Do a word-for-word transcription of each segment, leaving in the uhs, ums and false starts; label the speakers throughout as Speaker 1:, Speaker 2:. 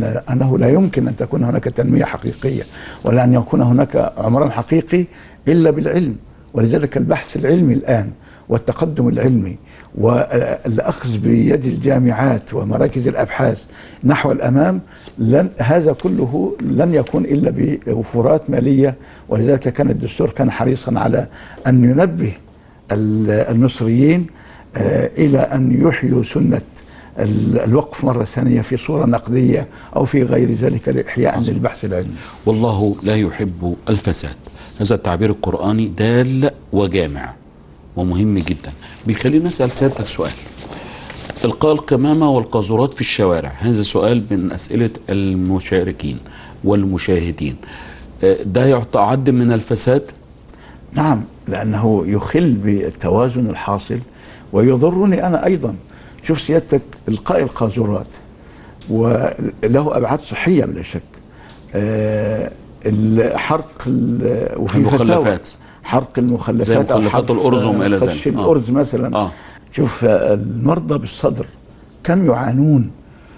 Speaker 1: أن أنه لا يمكن أن تكون هناك تنمية حقيقية ولا أن يكون هناك عمران حقيقي إلا بالعلم. ولذلك البحث العلمي الآن والتقدم العلمي والأخذ بيد الجامعات ومراكز الأبحاث نحو الأمام، لن هذا كله لن يكون إلا بوفرات مالية. ولذلك كان الدستور كان حريصا على أن ينبه المصريين إلى أن يحيوا سنة الوقف مرة ثانية في صورة نقدية أو في غير ذلك لإحياء للبحث العلمي.
Speaker 2: والله لا يحب الفساد، هذا التعبير القرآني دال وجامع ومهم جدا. بيخلينا نسأل سيادتك سؤال: إلقاء القمامة والقاذورات في الشوارع، هذا سؤال من أسئلة المشاركين والمشاهدين، ده يعد من الفساد؟
Speaker 1: نعم، لأنه يخل بالتوازن الحاصل ويضرني أنا أيضا. شوف سيادتك، إلقاء القاذورات وله أبعاد صحية بلا شك. أه الحرق وفي
Speaker 2: المخلفات،
Speaker 1: حرق المخلفات
Speaker 2: زي مخلفات الأرز وما إلى ذلك،
Speaker 1: الأرز مثلا. آه. شوف المرضى بالصدر كم يعانون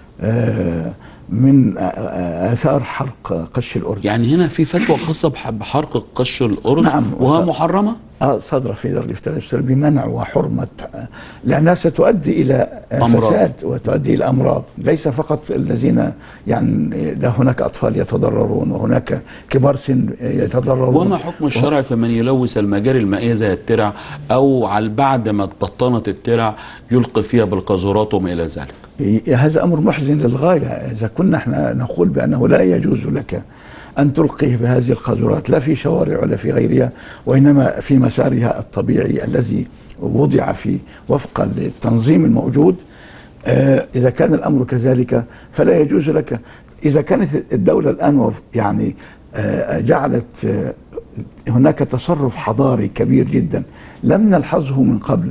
Speaker 1: آه من آثار حرق قش الأرز.
Speaker 2: يعني هنا في فتوى خاصة بحرق قش الأرز. نعم، وها محرمة؟
Speaker 1: اه صدر في دار الافتاء بمنع وحرمة، لأنها ستؤدي إلى أمراض. فساد وتؤدي إلى أمراض، ليس فقط الذين يعني لا، هناك أطفال يتضررون وهناك كبار سن يتضررون.
Speaker 2: وما حكم الشرع في من يلوث المجاري المائية زي الترع، أو على بعد ما تبطنت الترع يلقي فيها بالقاذورات وما إلى ذلك؟
Speaker 1: هذا أمر محزن للغاية. إذا كنا احنا نقول بأنه لا يجوز لك أن تلقيه بهذه القاذورات لا في شوارع ولا في غيرها، وإنما في مسارها الطبيعي الذي وضع فيه وفقا للتنظيم الموجود، آه إذا كان الأمر كذلك فلا يجوز لك. إذا كانت الدولة الآن يعني آه جعلت آه هناك تصرف حضاري كبير جدا لم نلحظه من قبل،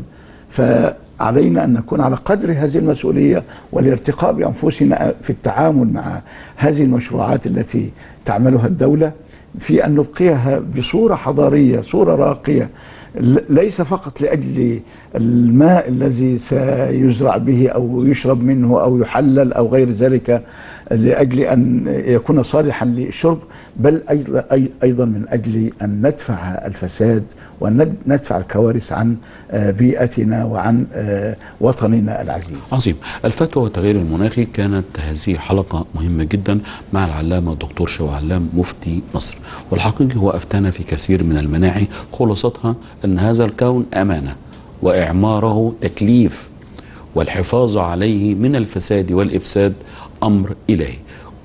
Speaker 1: فعلينا أن نكون على قدر هذه المسؤولية والارتقاء بأنفسنا في التعامل مع هذه المشروعات التي تعملها الدولة، في أن نبقيها بصورة حضارية، صورة راقية، ليس فقط لأجل الماء الذي سيزرع به أو يشرب منه أو يحلل أو غير ذلك لأجل أن يكون صالحا للشرب، بل أيضا من أجل أن ندفع الفساد وأن ندفع الكوارث عن بيئتنا وعن وطننا العزيز.
Speaker 2: عظيم. الفتوى والتغيير المناخي كانت هذه حلقة مهمة جدا مع العلامة الدكتور شوقي علام مفتي مصر، والحقيقة هو أفتانا في كثير من المناحي، خلاصتها أن هذا الكون أمانة وإعماره تكليف، والحفاظ عليه من الفساد والإفساد أمر إلهي.